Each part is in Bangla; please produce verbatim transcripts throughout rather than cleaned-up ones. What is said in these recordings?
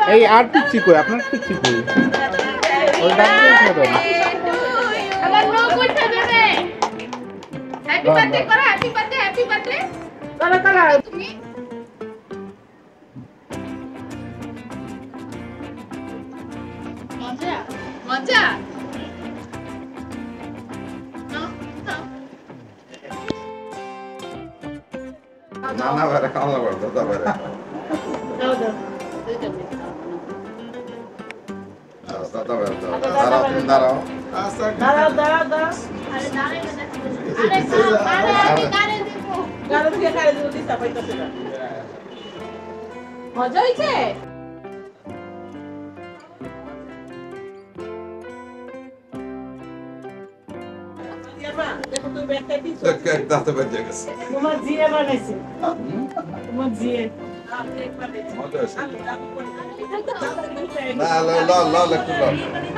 এই আর পিচ্ছি কই আপনার পিচ্ছি কই ওই ডাক দিয়ে খাবে আবার নো করতে দেবে হ্যাপি বার্থডে করো হ্যাপি বার্থডে হ্যাপি বার্থডে করো করো তুমি মজা মজা না না বারে কামলা করতে দাও বারে দাও দাও দুইটা দাও দাও দাঁড়াও তুমি দাঁড়াও দাঁড়াও দাঁড়াও দাঁড়াও আরে দাঁড়াই না আরে আরে কারে দিব কারে দিয়ে কারে দিব দিতা পাইতাছে না মজা হইছে দেখো তো ব্যাগটা কি এক দাঁতে বেজে গেছে তোমার জিয়ে বানাইছে তোমার জিয়ে না ল ল ল একটু ল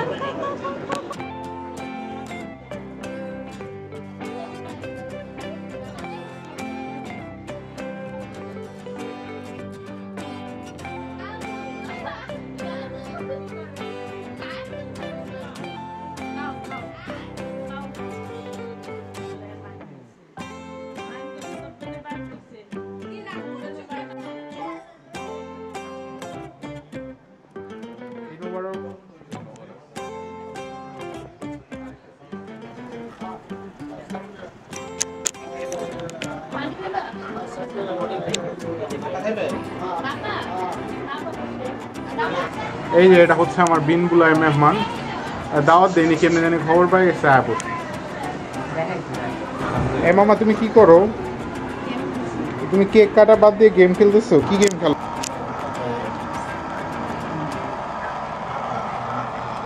এই যে এটা হচ্ছে আমার বিন বুলায় মেহমান দাওয়াত দেয়নি কেমনি জানি খবর পাই গেছে আপু এ মামা তুমি কি করো তুমি কেক কাটা বাদ দিয়ে গেম খেলতেছো কি গেম খেলো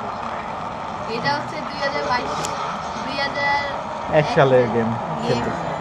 এটা হচ্ছে দুই হাজার বাইশ দুই হাজার এক সালের গেম খেলতেছো